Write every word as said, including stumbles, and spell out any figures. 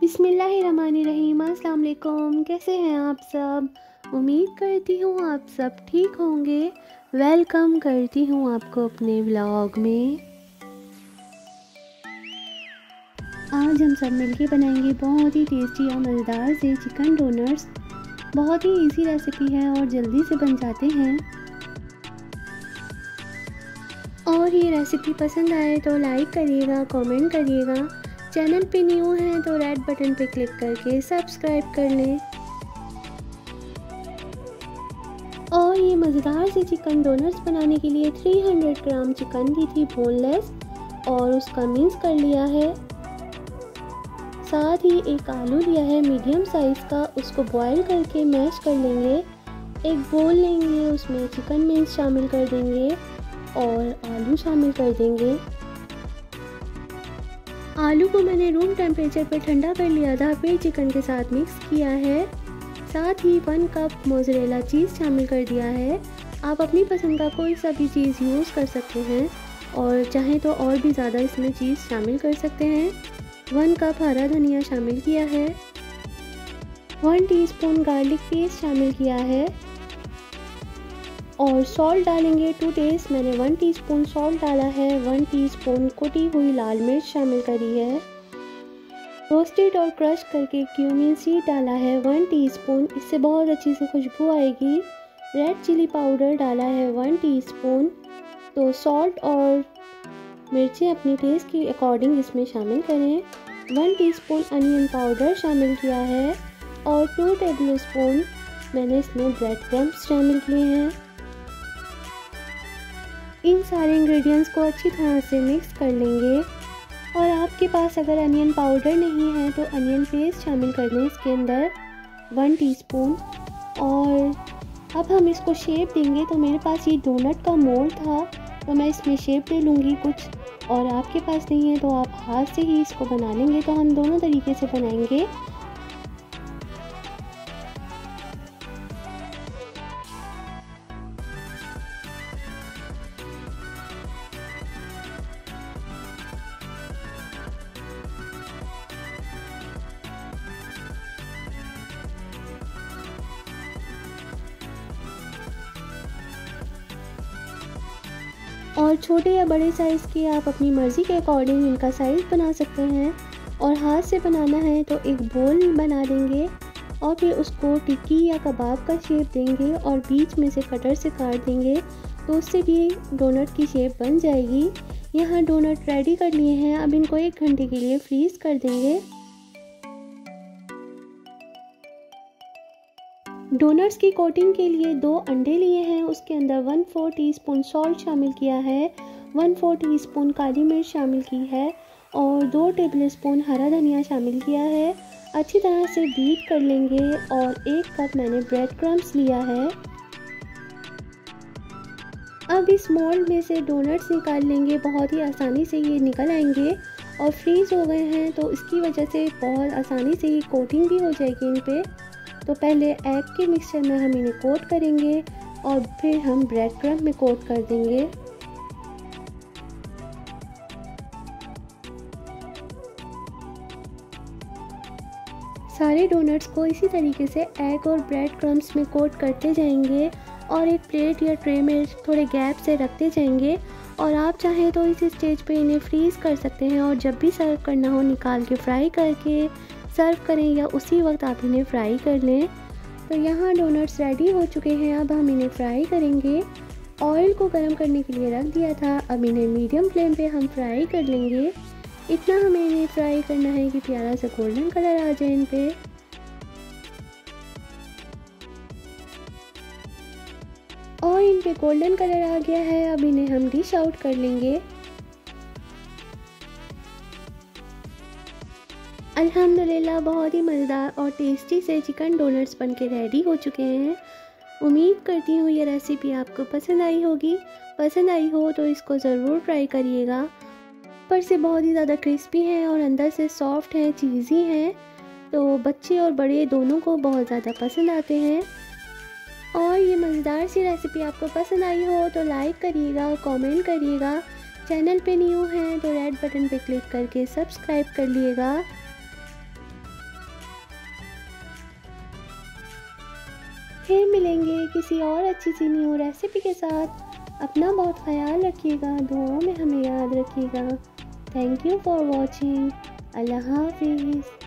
बिस्मिल्लाहिर्रहमानिर्रहीम। अस्सलाम वालेकुम। कैसे हैं आप सब? उम्मीद करती हूँ आप सब ठीक होंगे। वेलकम करती हूँ आपको अपने व्लॉग में। आज हम सब मिलके बनाएंगे बहुत ही टेस्टी और मज़ेदार से चिकन डोनट्स। बहुत ही इजी रेसिपी है और जल्दी से बन जाते हैं। और ये रेसिपी पसंद आए तो लाइक करिएगा, कमेंट करिएगा। चैनल पे न्यू हैं तो रेड बटन पे क्लिक करके सब्सक्राइब कर लें। और ये मज़ेदार से चिकन डोनट्स बनाने के लिए तीन सौ ग्राम चिकन ली थी बोनलेस और उसका मिक्स कर लिया है। साथ ही एक आलू लिया है मीडियम साइज़ का, उसको बॉईल करके मैश कर लेंगे। एक बोल लेंगे, उसमें चिकन मिक्स शामिल कर देंगे और आलू शामिल कर देंगे। आलू को मैंने रूम टेम्परेचर पर ठंडा कर लिया था, फिर चिकन के साथ मिक्स किया है। साथ ही वन कप मोज़रेला चीज़ शामिल कर दिया है। आप अपनी पसंद का कोई सा भी चीज़ यूज़ कर सकते हैं और चाहें तो और भी ज़्यादा इसमें चीज़ शामिल कर सकते हैं। वन कप हरा धनिया शामिल किया है। वन टीस्पून गार्लिक पेस्ट शामिल किया है और सॉल्ट डालेंगे टू टेस्ट। मैंने वन टीस्पून सॉल्ट डाला है। वन टीस्पून कुटी हुई लाल मिर्च शामिल करी है। रोस्टेड और क्रश करके क्यूमिन सीड डाला है वन टीस्पून, इससे बहुत अच्छी से खुशबू आएगी। रेड चिली पाउडर डाला है वन टीस्पून। तो सॉल्ट और मिर्चें अपनी टेस्ट के अकॉर्डिंग इसमें शामिल करें। वन टीस्पून अनियन पाउडर शामिल किया है और टू टेबल स्पून मैंने इसमें ब्रेड क्रम्स शामिल किए हैं। इन सारे इंग्रेडिएंट्स को अच्छी तरह से मिक्स कर लेंगे। और आपके पास अगर अनियन पाउडर नहीं है तो अनियन पेस्ट शामिल कर लें इसके अंदर वन टीस्पून। और अब हम इसको शेप देंगे। तो मेरे पास ये डोनट का मोल्ड था तो मैं इसमें शेप दे लूँगी कुछ, और आपके पास नहीं है तो आप हाथ से ही इसको बना लेंगे। तो हम दोनों तरीके से बनाएंगे। और छोटे या बड़े साइज़ के आप अपनी मर्ज़ी के अकॉर्डिंग इनका साइज़ बना सकते हैं। और हाथ से बनाना है तो एक बोल बना लेंगे और फिर उसको टिक्की या कबाब का शेप देंगे और बीच में से कटर से काट देंगे तो उससे भी डोनट की शेप बन जाएगी। यहाँ डोनट रेडी कर लिए हैं। अब इनको एक घंटे के लिए फ्रीज़ कर देंगे। डोनट्स की कोटिंग के लिए दो अंडे लिए हैं, उसके अंदर वन फोर टीस्पून सॉल्ट शामिल किया है, वन फोर टीस्पून काली मिर्च शामिल की है और दो टेबलस्पून हरा धनिया शामिल किया है। अच्छी तरह से बीट कर लेंगे। और एक कप मैंने ब्रेड क्रम्स लिया है। अब इस मोल्ड में से डोनट्स निकाल लेंगे। बहुत ही आसानी से ये निकल आएंगे और फ्रीज़ हो गए हैं तो इसकी वजह से बहुत आसानी से ये कोटिंग भी हो जाएगी इन पे। तो पहले एग के मिक्सचर में हम इन्हें कोट करेंगे और फिर हम ब्रेड क्रम्ब में कोट कर देंगे। सारे डोनट्स को इसी तरीके से एग और ब्रेड क्रम्ब्स में कोट करते जाएंगे और एक प्लेट या ट्रे में थोड़े गैप से रखते जाएंगे। और आप चाहें तो इस स्टेज पे इन्हें फ्रीज़ कर सकते हैं और जब भी सर्व करना हो निकाल के फ्राई करके सर्व करें या उसी वक्त आप इन्हें फ्राई कर लें। तो यहाँ डोनट्स रेडी हो चुके हैं। अब हम इन्हें फ्राई करेंगे। ऑयल को गर्म करने के लिए रख दिया था। अब इन्हें मीडियम फ्लेम पे हम फ्राई कर लेंगे। इतना हमें इन्हें फ्राई करना है कि प्यारा सा गोल्डन कलर आ जाए इन पे। और इन पे गोल्डन कलर आ गया है। अब इन्हें हम डिश आउट कर लेंगे। अल्हम्दुलिल्लाह बहुत ही मज़ेदार और टेस्टी से चिकन डोनट्स बनके रेडी हो चुके हैं। उम्मीद करती हूँ ये रेसिपी आपको पसंद आई होगी। पसंद आई हो तो इसको ज़रूर ट्राई करिएगा। ऊपर से बहुत ही ज़्यादा क्रिस्पी हैं और अंदर से सॉफ्ट हैं, चीज़ी हैं। तो बच्चे और बड़े दोनों को बहुत ज़्यादा पसंद आते हैं। और ये मज़ेदार सी रेसिपी आपको पसंद आई हो तो लाइक करिएगा और कमेंट करिएगा। चैनल पे न्यू हैं तो रेड बटन पे क्लिक करके सब्सक्राइब कर लिएगा। फिर मिलेंगे किसी और अच्छी सी न्यू रेसिपी के साथ। अपना बहुत ख्याल रखिएगा, दुआओं में हमें याद रखिएगा। Thank you for watching. अल्लाह हाफिज़।